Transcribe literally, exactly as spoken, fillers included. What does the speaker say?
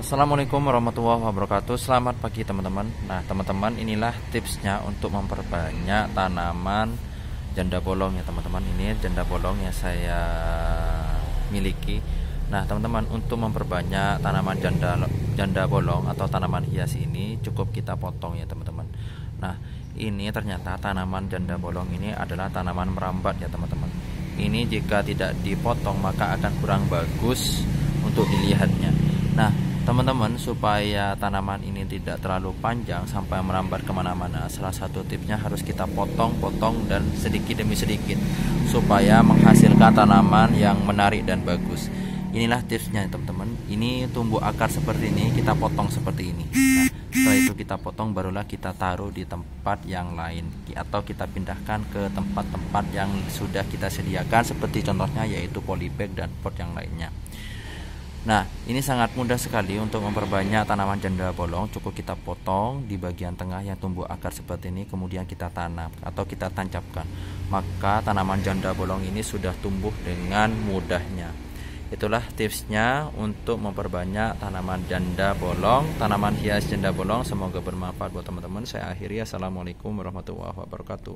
Assalamualaikum warahmatullahi wabarakatuh. Selamat pagi teman-teman. Nah teman-teman, inilah tipsnya untuk memperbanyak tanaman janda bolong ya teman-teman. Ini janda bolong yang saya miliki. Nah teman-teman, untuk memperbanyak tanaman janda janda bolong atau tanaman hias ini cukup kita potong ya teman-teman. Nah ini ternyata tanaman janda bolong ini adalah tanaman merambat ya teman-teman. Ini jika tidak dipotong maka akan kurang bagus untuk dilihatnya. Nah teman-teman, supaya tanaman ini tidak terlalu panjang sampai merambat kemana-mana, salah satu tipsnya harus kita potong-potong dan sedikit demi sedikit supaya menghasilkan tanaman yang menarik dan bagus. Inilah tipsnya teman-teman. Ini tumbuh akar seperti ini, kita potong seperti ini. Nah, setelah itu kita potong, barulah kita taruh di tempat yang lain atau kita pindahkan ke tempat-tempat yang sudah kita sediakan, seperti contohnya yaitu polybag dan pot yang lainnya. Nah ini sangat mudah sekali untuk memperbanyak tanaman janda bolong. Cukup kita potong di bagian tengah yang tumbuh akar seperti ini, kemudian kita tanam atau kita tancapkan, maka tanaman janda bolong ini sudah tumbuh dengan mudahnya. Itulah tipsnya untuk memperbanyak tanaman janda bolong, tanaman hias janda bolong. Semoga bermanfaat buat teman-teman. Saya akhiri. Assalamualaikum warahmatullahi wabarakatuh.